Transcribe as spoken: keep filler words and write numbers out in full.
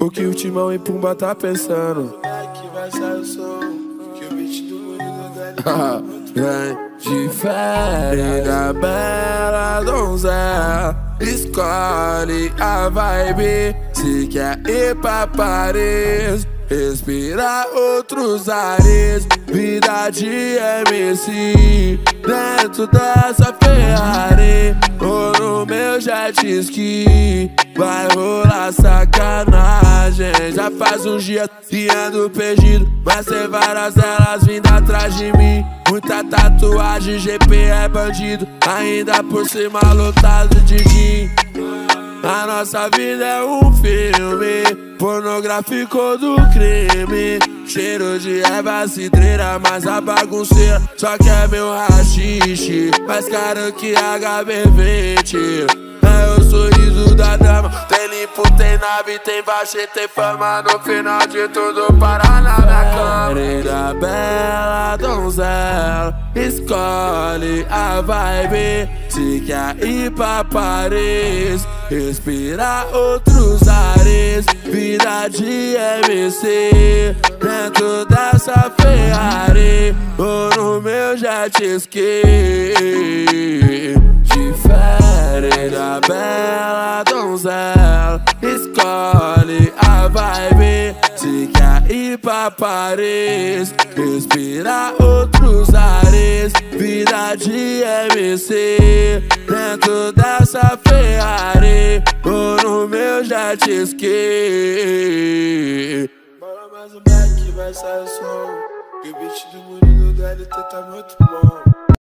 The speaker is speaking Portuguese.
O que o Timão e Pumba tá pensando? Que vai sair o som, que o beat do Murilo dá difere da bela donzela. Escolhe a vibe, se quer ir pra Paris, respirar outros ares. Vida de M C dentro dessa Ferrari ou no meu jet ski. Vai rolar sacanagem. Já faz uns dias que ando perdido, mas tem várias delas vindo atrás de mim. Muita tatuagem, G P é bandido, ainda por cima lotado de gin. A nossa vida é um filme pornográfico do crime. Cheiro de erva cidreira, mas a bagunceira só quer meu rachixe, mais caro que H B vinte. É o sorriso da dama, tem limpo, tem nave, tem baixo, tem fama. No final de tudo para na minha cama. Da bela donzela, escolhe a vibe, se quer ir pra Paris, respirar outros ares. Vida de M C dentro dessa Ferrari ou no meu jet ski. Difere da bela donzela, escolhe a vibe, se quer ir pra Paris, respirar outros ares. Vida de M C dentro dessa Ferrari ou no meu jet ski. Bora mais um back que vai sair o som, e o beat do Murilo do L T tá muito bom.